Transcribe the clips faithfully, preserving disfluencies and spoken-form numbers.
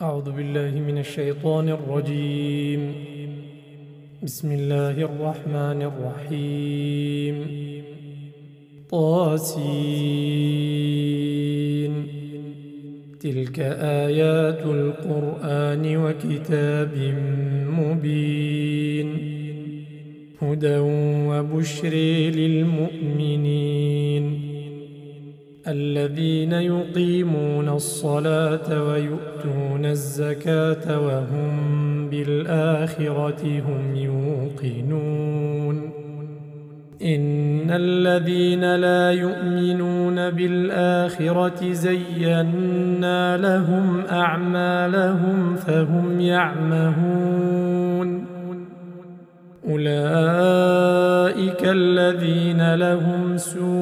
أعوذ بالله من الشيطان الرجيم. بسم الله الرحمن الرحيم. طاسين. تلك آيات القرآن وكتاب مبين، هدى وبشر للمؤمنين الذين يقيمون الصلاة ويؤتون الزكاة وهم بالآخرة هم يوقنون. إن الذين لا يؤمنون بالآخرة زينا لهم أعمالهم فهم يعمهون. أولئك الذين لهم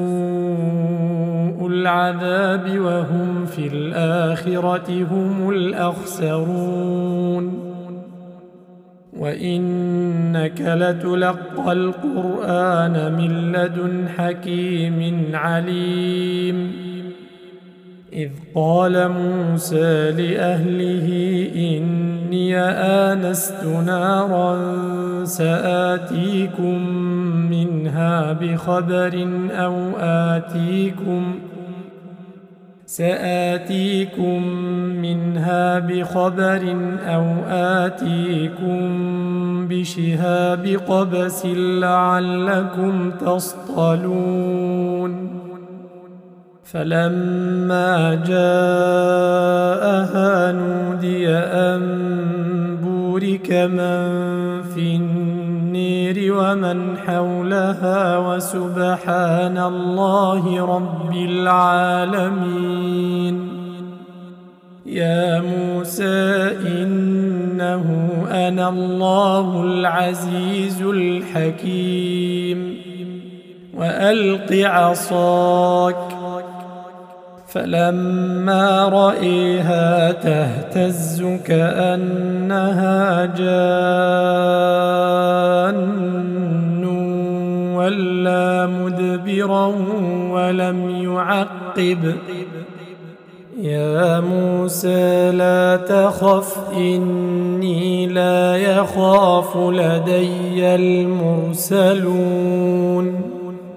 سوء العذاب وهم في الآخرة هم الأخسرون. وإنك لتلقى القرآن من لدن حكيم عليم. إذ قال موسى لأهله إني آنست نارا سآتيكم منها بخبر أو آتيكم سآتيكم منها بخبر أو آتيكم بشهاب قبس لعلكم تصطلون. فلما جاءها نودي أن بورك من في النير ومن حولها وسبحان الله رب العالمين. يا موسى إنه أنا الله العزيز الحكيم. وألق عصاك. فلما رأيها تهتز كأنها جان ولا مدبرا ولم يعقب. يا موسى لا تخف إني لا يخاف لدي المرسلون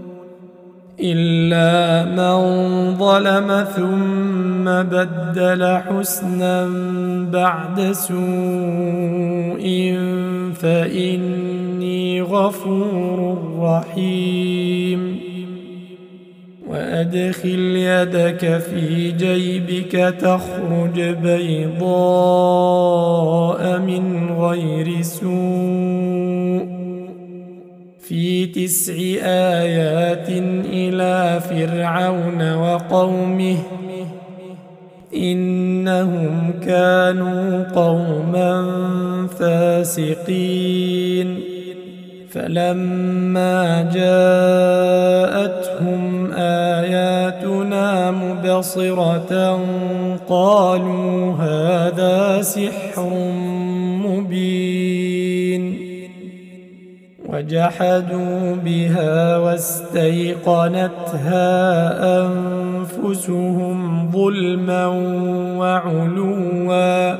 إلا من ظلم ثم بدل حسنا بعد سوء فإني غفور رحيم. وأدخل يدك في جيبك تخرج بيضاء من غير سوء في تسع آيات إلى فرعون وقومه إنهم كانوا قوما فاسقين. فلما جاءتهم آياتنا مبصرة قالوا هذا سحر مبين. وجحدوا بها واستيقنتها أنفسهم ظلما وعلوا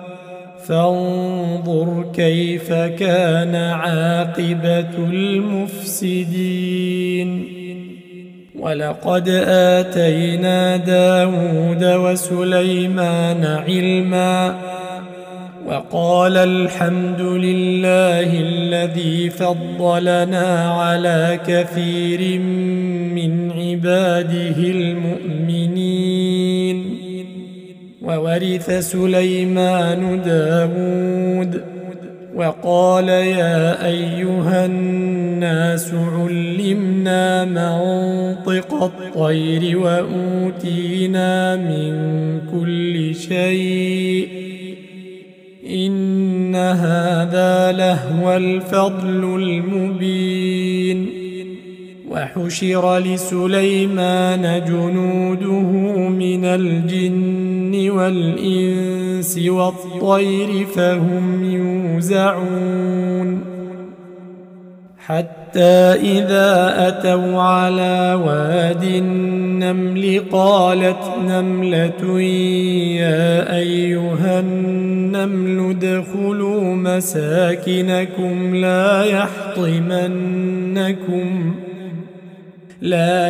فانظر كيف كان عاقبة المفسدين. ولقد آتينا داود وسليمان علما وقال الحمد لله الذي فضلنا على كثير من عباده المؤمنين. وورث سليمان داود وقال يا أيها الناس علمنا منطق الطير وأوتينا من كل شيء إن هذا لهو الفضل المبين. وحشر لسليمان جنوده من الجن والإنس والطير فهم يوزعون حتى إذا أتوا على واد النمل قالت نملة يا أيها النمل ادخلوا مساكنكم لا يحطمنكم لا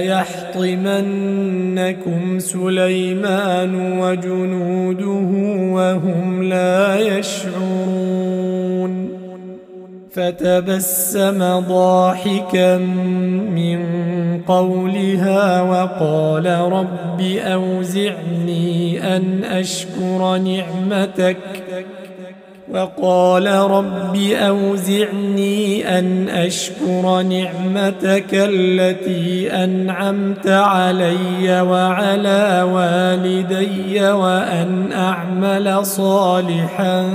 يحطمنكم سليمان وجنوده وهم لا يشعرون فتبسم ضاحكا من قولها وقال رب أوزعني أن أشكر نعمتك وقال رب أوزعني أن أشكر نعمتك التي أنعمت علي وعلى والدي وأن أعمل صالحا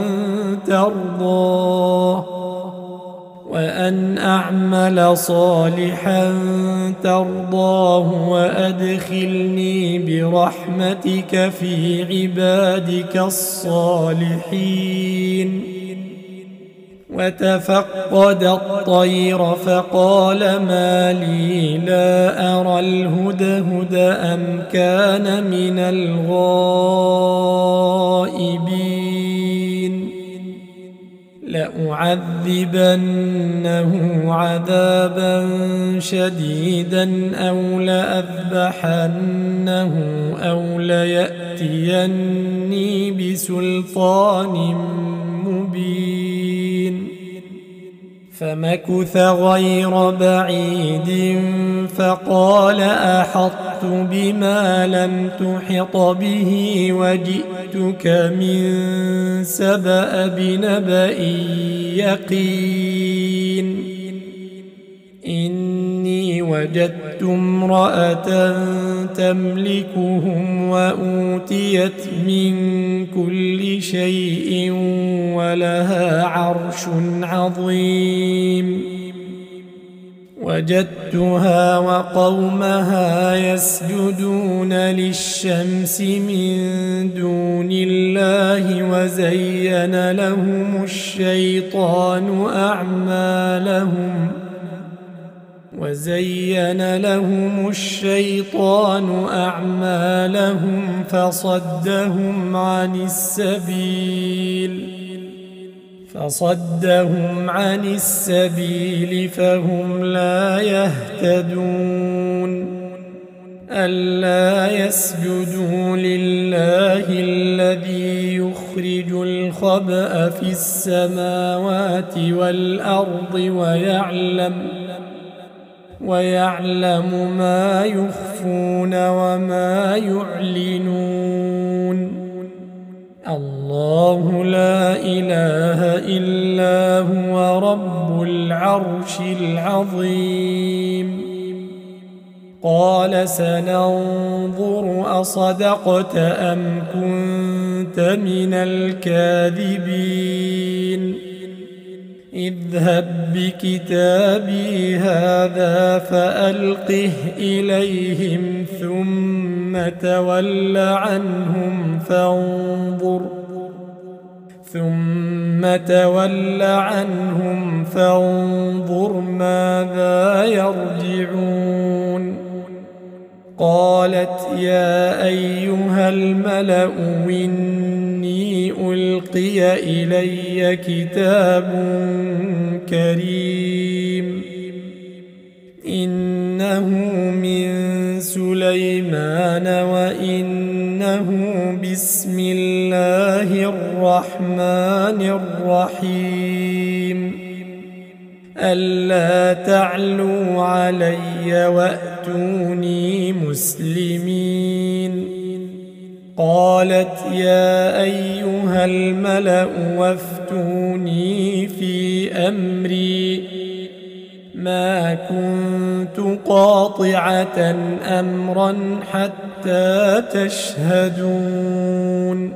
ترضاه وأن أعمل صالحا ترضاه وأدخلني برحمتك في عبادك الصالحين وتفقد الطير فقال ما لي لا أرى الهدهد أم كان من الغائبين لأعذبنه عذابا شديدا أو لأذبحنه أو ليأتيني بسلطان مبين فمكث غير بعيد فقال أحطت بما لم تحط به وجئتك من سبأ بنبأ يقين إني وجدت امرأة تملكهم وأوتيت من كل شيء ولها عرش عظيم وجدتها وقومها يسجدون للشمس من دون الله وزين لهم الشيطان أعمالهم وزين لهم الشيطان أعمالهم فصدهم عن السبيل فصدهم عن السبيل فهم لا يهتدون ألا يسجدوا لله الذي يخرج الخبأ في السماوات والأرض ويعلم ويعلم ما يخفون وما يعلنون الله لا إله إلا هو رب العرش العظيم قال سننظر أصدقت أم كنت من الكاذبين اذهب بكتابي هذا فألقه إليهم ثم تول عنهم فانظر ثم تول عنهم فانظر ماذا يرجعون قالت يا أيها الملأ إني ألقي إلي كتاب كريم إنه من سليمان وإنه بسم الله الرحمن الرحيم ألا تعلوا علي وأتوني مسلمين قالت يا أيها الملأ وافتوني في أمري ما كنت قاطعة أمرا حتى تشهدون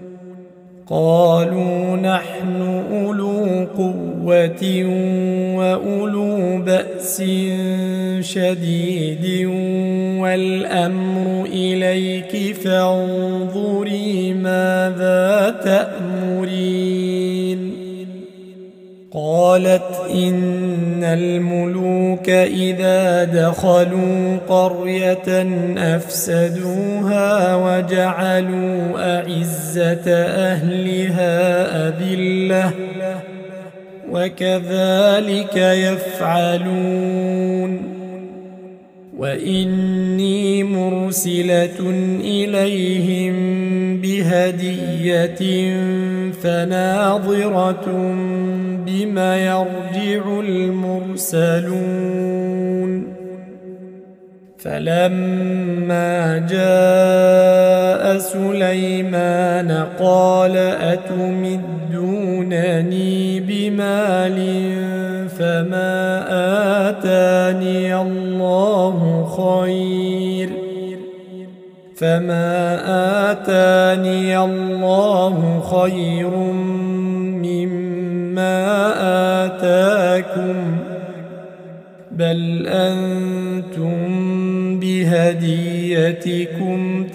قالوا نحن أولو قوة وأولو بأس شديد والأمر إليك فانظري ماذا تأمرين قالت إن الملوك إذا دخلوا قرية أفسدوها وجعلوا أعزة أهلها أذلة وكذلك يفعلون وإني مرسلة إليهم بهدية فناظرة بما يرجع المرسلون فلما جاء سليمان قال أتمدونني بمال فما آتاني الله خير فما آتاني الله خير مما آتاكم بل أنتم بهديتكم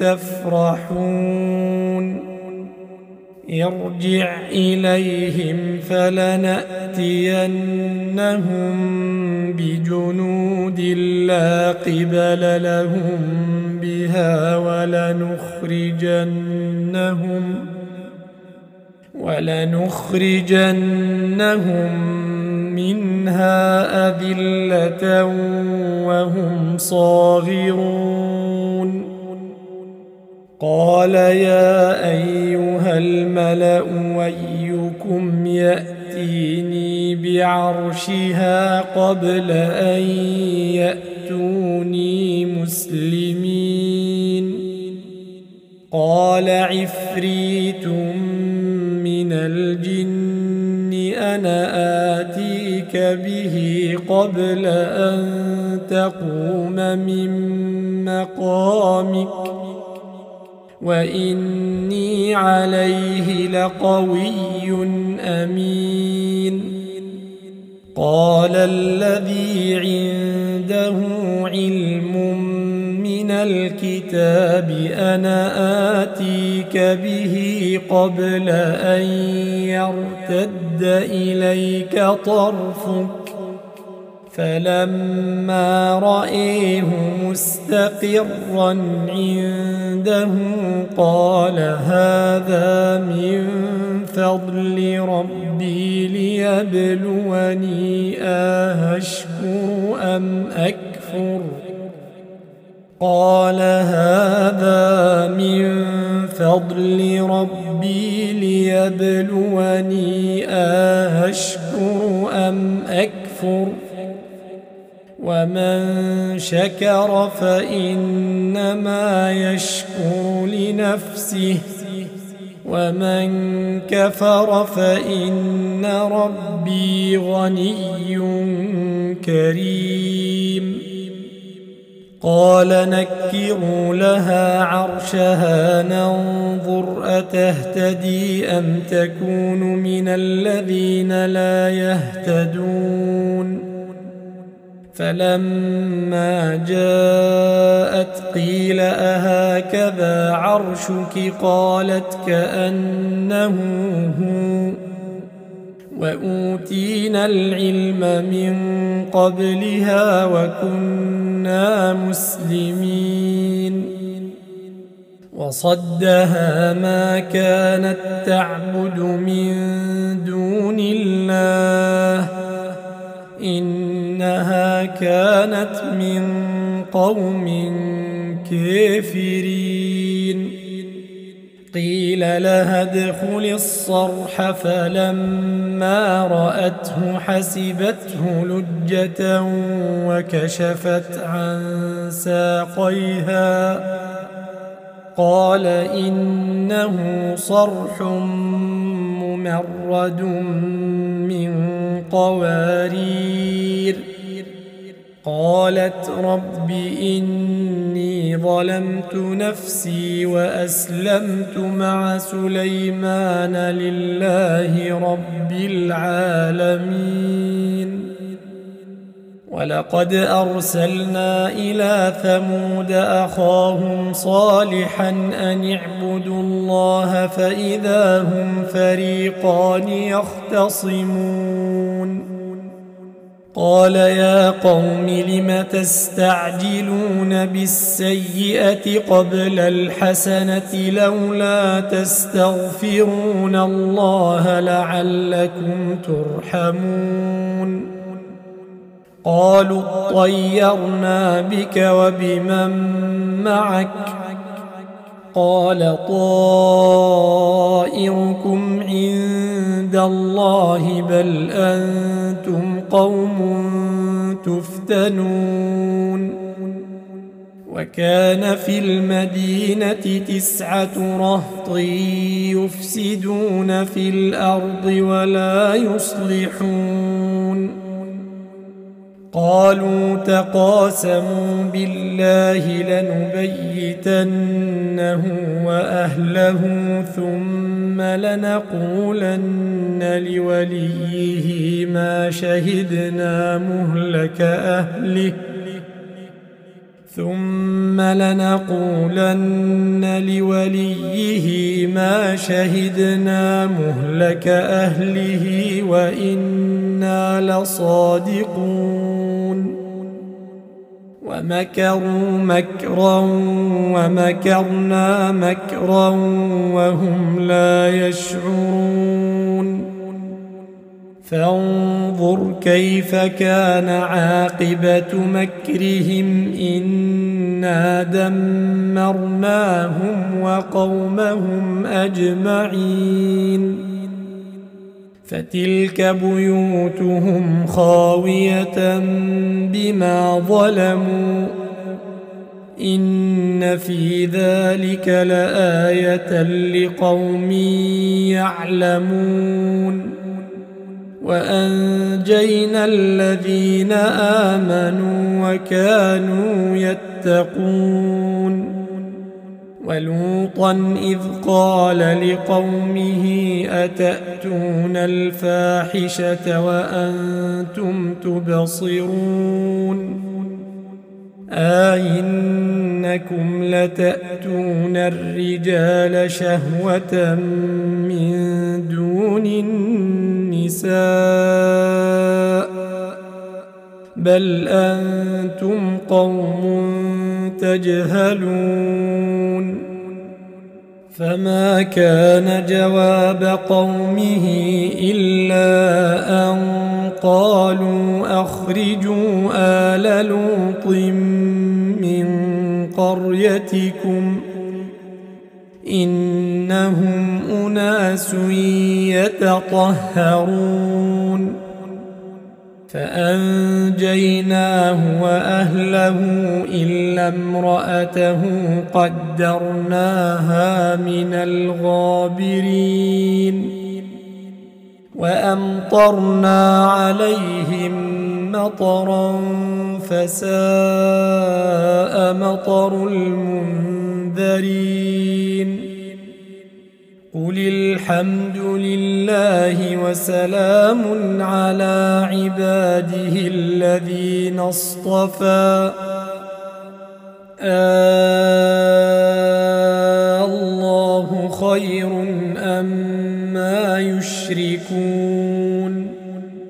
تفرحون ارجع إليهم فلنأتينهم بجنود لا قبل لهم بها ولنخرجنهم ولنخرجنهم منها أذلة وهم صاغرون قال يا أيها الملأ أيكم يأتيني بعرشها قبل أن يأتوني مسلمين قال عفريت من الجن أنا آتيك به قبل أن تقوم من مقامك وإني عليه لقوي أمين قال الذي عنده علم من الكتاب أنا آتيك به قبل أن يرتد إليك طرفك فلما رأيه مستقرا عنده قال هذا من فضل ربي ليبلوني أشكر أم أكفر قال هذا من فضل ربي ليبلوني أشكر أم أكفر ومن شكر فإنما يشكر لنفسه ومن كفر فإن ربي غني كريم قال نكروا لها عرشها ننظر أتهتدي أم تكون من الذين لا يهتدون فلما جاءت قيل أهكذا عرشك قالت كأنه هو وأوتينا العلم من قبلها وكنا مسلمين وصدها ما كانت تعبد من دون الله إنها كانت من قوم كافرين قيل لها ادخل الصرح فلما رأته حسبته لجة وكشفت عن ساقيها قال إنه صرح ممرد من قوارير قالت رب إني ظلمت نفسي وأسلمت مع سليمان لله رب العالمين ولقد أرسلنا إلى ثمود أخاهم صالحا أن اعبدوا الله فإذا هم فريقان يختصمون قال يا قوم لم تستعجلون بالسيئة قبل الحسنة لولا تستغفرون الله لعلكم ترحمون قالوا اطيرنا بك وبمن معك قال طائركم عند الله بل أنتم قوم تفتنون وكان في المدينة تسعة رهط يفسدون في الأرض ولا يصلحون قالوا تقاسموا بالله لنبيتنه وأهله ثم لنقولن لوليه ما شهدنا مهلك أهله ثم لنقولن لوليه ما شهدنا مهلك أهله وإنا لصادقون ومكروا مكرا ومكرنا مكرا وهم لا يشعرون فانظر كيف كان عاقبة مكرهم إنا دمرناهم وقومهم أجمعين فتلك بيوتهم خاوية بما ظلموا إن في ذلك لآية لقوم يعلمون وأنجينا الذين آمنوا وكانوا يتقون ولوطا إذ قال لقومه أتأتون الفاحشة وأنتم تبصرون أئنكم لتأتون الرجال شهوة من دون النساء بل أنتم قوم تجهلون فما كان جواب قومه إلا أن قالوا أخرجوا آل لوط من قريتكم إنهم أناس يتطهرون فأنجيناه وأهله إلا امرأته قدرناها من الغابرين وأمطرنا عليهم مطرا فساء مطر المنذرين قل الحمد لله وسلام على عباده الذين اصطفى الله خير أما يشركون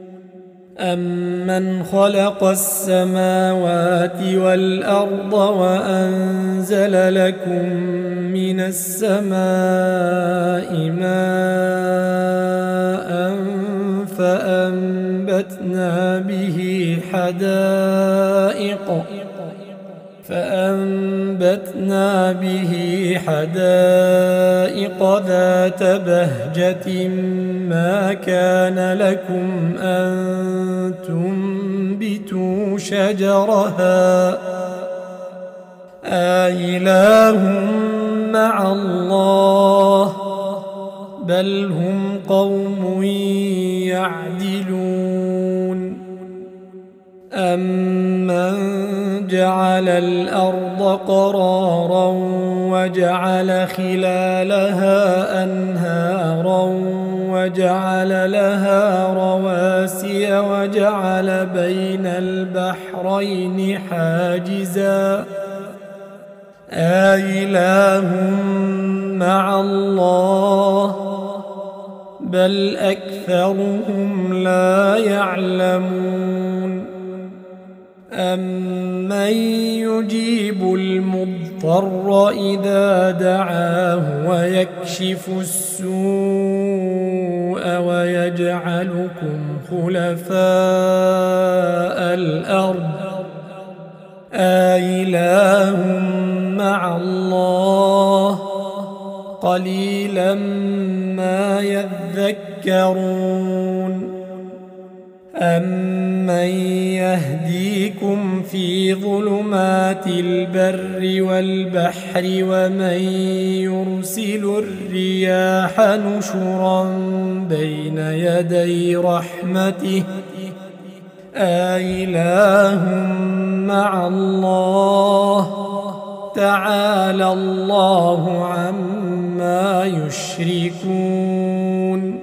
أمن خلق السماوات والأرض وأنزل لكم من السماء ماء فأنبتنا به حدائق فأنبتنا به حدائق ذات بهجة ما كان لكم أن تنبتوا شجرها أإله مع الله بل هم قوم يعدلون أمن جعل الأرض قرارا وجعل خلالها أنهارا وجعل لها رواسي وجعل بين البحرين حاجزا أإله مع الله بل أكثرهم لا يعلمون أمن يجيب المضطر إذا دعاه ويكشف السوء ويجعلكم خلفاء الأرض أإله مع الله قليلا ما يذكرون أمن يهديكم في ظلمات البر والبحر ومن يرسل الرياح نشرا بين يدي رحمته أإله مع الله تعالى الله عما يشركون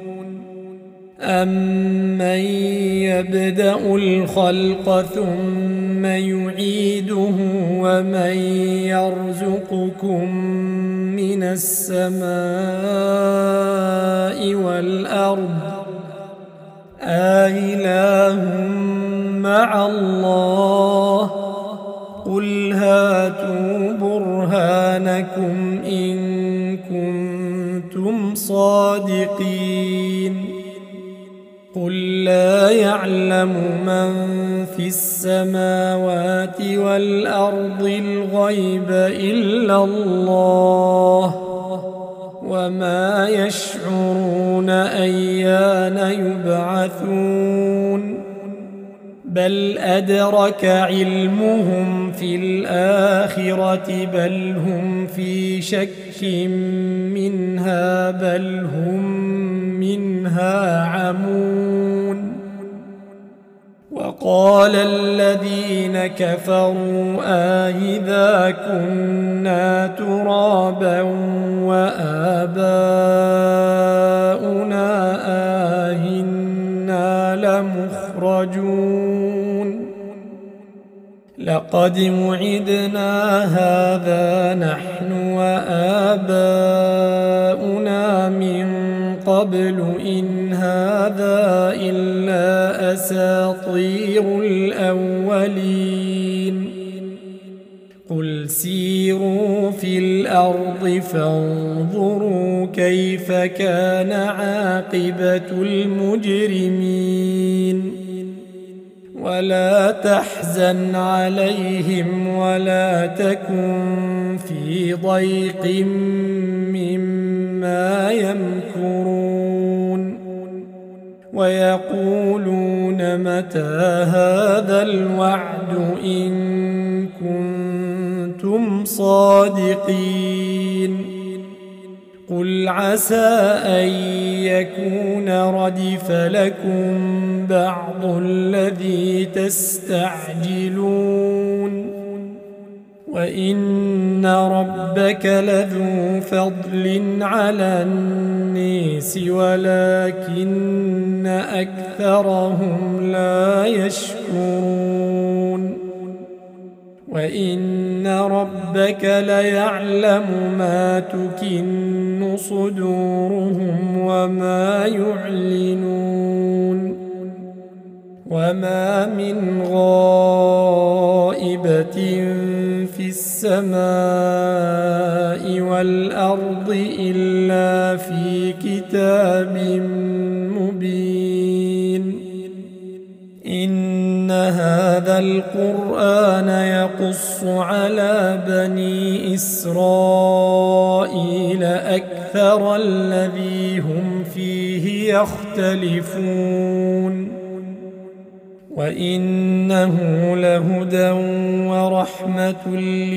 أمن يبدأ الخلق ثم يعيده ومن يرزقكم من السماء والأرض أإله مع الله قل هاتوا برهانكم إن كنتم صادقين قل لا يعلم من في السماوات والأرض الغيب إلا الله وما يشعرون أيان يبعثون بل أدرك علمهم في الآخرة بل هم في شك منها بل هم منها عمون وقال الذين كفروا أإذا كنا ترابا وآباؤنا أإنا لمخرجون لقد وعدنا هذا نحن وآباؤنا من قبل إن هذا إلا أساطير الأولين قل سيروا في الأرض فانظروا كيف كان عاقبة المجرمين ولا تحزن عليهم ولا تكن في ضيق مما يمكرون ويقولون متى هذا الوعد إن كنتم صادقين قل عسى أن يكون ردف لكم بعض الذي تستعجلون وإن ربك لذو فضل على الناس ولكن أكثرهم لا يشكرون وإن ربك ليعلم ما تكن صدورهم وما يعلنون وما من غائبة في السماء والأرض إلا في كتاب مبين إن هذا القرآن يقص على بني إسرائيل أكثر الذي هم فيه يختلفون وإنه لهدى ورحمة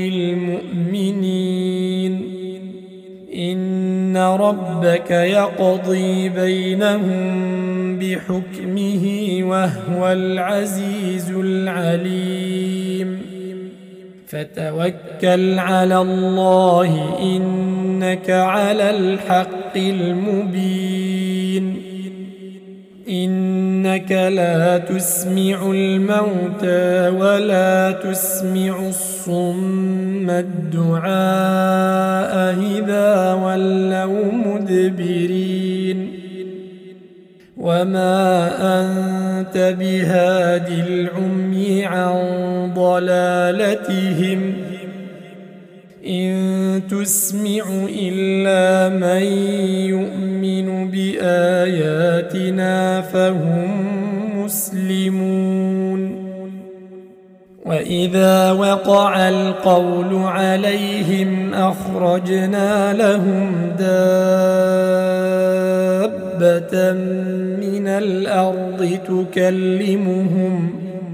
للمؤمنين إن ربك يقضي بينهم بحكمه وهو العزيز العليم فتوكل على الله إنك على الحق المبين إنك لا تسمع الموتى ولا تسمع الصم الدعاء إذا ولوا مدبرين وما أنت بهاد العمي عن ضلالتهم إن تسمع إلا من يؤمن بآياتنا فهم مسلمون وإذا وقع القول عليهم أخرجنا لهم دابة من الأرض تكلمهم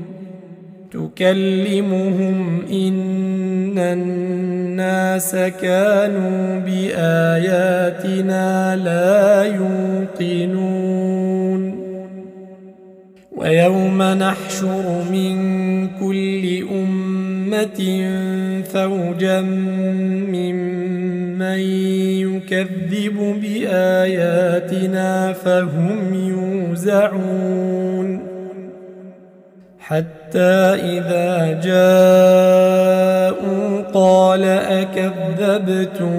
تكلمهم إن الناس كانوا بآياتنا لا يوقنون ويوم نحشر من كل أمة فوجا ممن يكذب بآياتنا فهم يوزعون حتى إذا جاءوا قال أكذبتم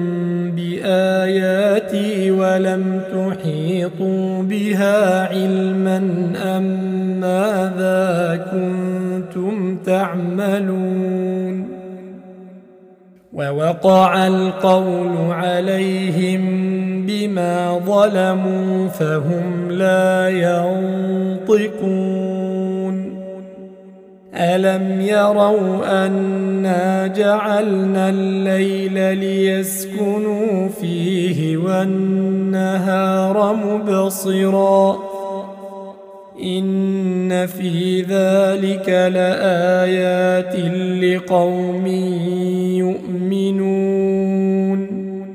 بآياتي ولم تحيطوا بها علما أم ماذا كنتم تعملون ووقع القول عليهم بما ظلموا فهم لا ينطقون ألم يروا أنا جعلنا الليل ليسكنوا فيه والنهار مبصرا إن في ذلك لآيات لقوم يؤمنون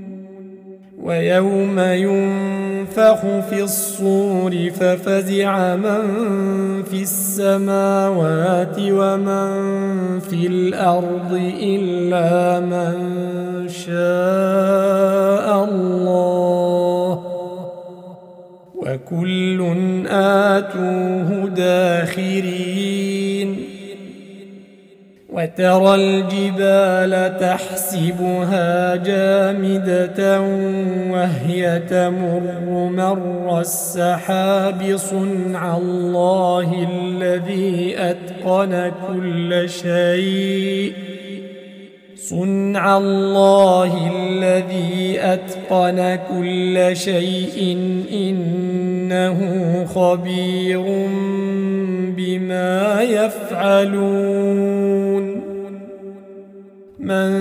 ويوم ينفخ في الصور ففزع من في السماوات ومن في الأرض إلا من شاء الله وكل آتوه داخرين وترى الجبال تحسبها جامدة وهي تمر مر السحاب صنع الله الذي أتقن كل شيء صنع الله الذي أتقن كل شيء إنه خبير بما يفعلون من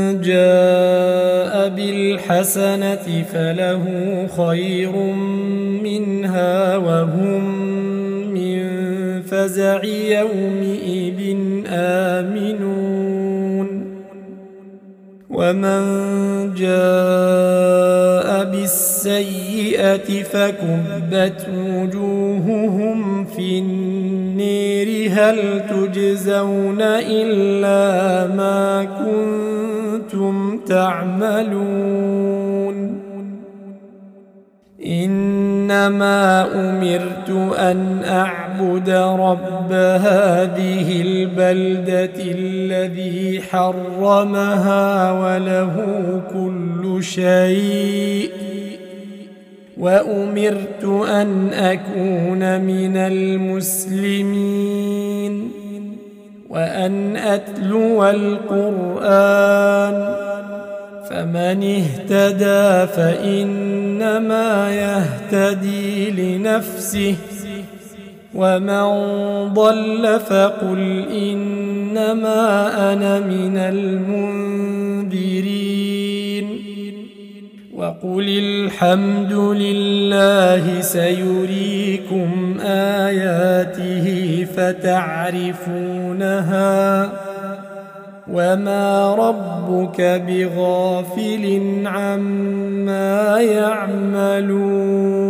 جاء بالحسنة فله خير منها وهم من فزع يومئذ آمنون ومن جاء بالسيئة فكبت وجوههم في النير هل تجزون إلا ما كنتم تعملون إنما أمرت أن أعبد رب هذه البلدة الذي حرمها وله كل شيء وأمرت أن أكون من المسلمين وأن أتلو القرآن فمن اهتدى فإنما يهتدي لنفسه ومن ضل فقل إنما أنا من المنذرين وقل الحمد لله سيريكم آياته فتعرفونها وما ربك بغافل عما يعملون